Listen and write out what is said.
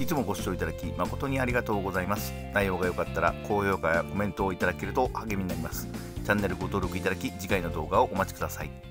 いつもご視聴いただき誠にありがとうございます。内容が良かったら高評価やコメントをいただけると励みになります。チャンネルご登録いただき次回の動画をお待ちください。